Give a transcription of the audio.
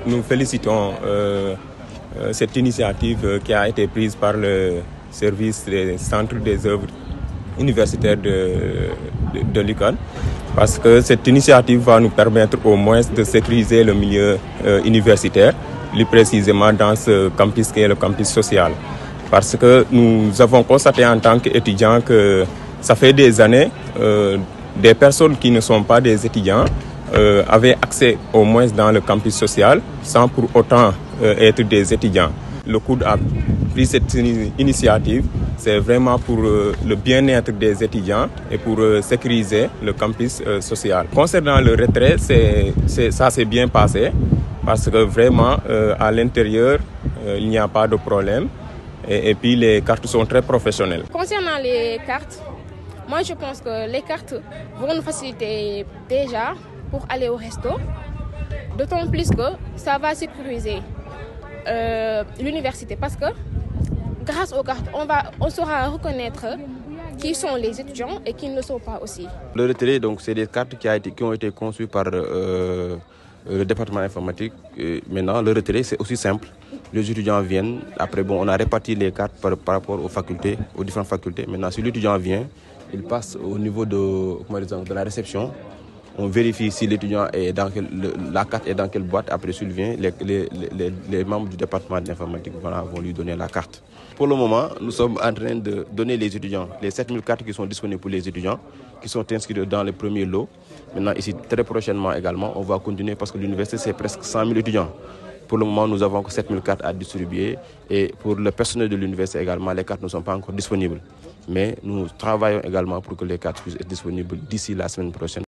nous félicitons cette initiative qui a été prise par le service des centres des œuvres universitaires de l'UCAD, parce que cette initiative va nous permettre au moins de sécuriser le milieu universitaire, plus précisément dans ce campus qui est le campus social. Parce que nous avons constaté en tant qu'étudiants que ça fait des années, des personnes qui ne sont pas des étudiants avaient accès au moins dans le campus social sans pour autant être des étudiants. Le COUD a pris cette initiative, c'est vraiment pour le bien-être des étudiants et pour sécuriser le campus social. Concernant le retrait, ça s'est bien passé parce que vraiment à l'intérieur, il n'y a pas de problème et puis les cartes sont très professionnelles. Concernant les cartes, moi je pense que les cartes vont nous faciliter déjà pour aller au resto, d'autant plus que ça va sécuriser l'université parce que grâce aux cartes, on saura reconnaître qui sont les étudiants et qui ne le sont pas aussi. Le retrait, donc, c'est des cartes qui ont été conçues par le département informatique. Maintenant, le retrait, c'est aussi simple. Les étudiants viennent. Après, bon, on a réparti les cartes par rapport aux facultés, aux différentes facultés. Maintenant, si l'étudiant vient, il passe au niveau de la réception. On vérifie si l'étudiant est dans la carte est dans quelle boîte. Après, s'il vient, les membres du département d'informatique vont lui donner la carte. Pour le moment, nous sommes en train de donner les étudiants, les 7000 cartes qui sont disponibles pour les étudiants, qui sont inscrits dans le premier lot. Maintenant, ici, très prochainement également, on va continuer parce que l'université, c'est presque 100 000 étudiants. Pour le moment, nous avons que 7000 cartes à distribuer. Et pour le personnel de l'université également, les cartes ne sont pas encore disponibles. Mais nous travaillons également pour que les cartes puissent être disponibles d'ici la semaine prochaine.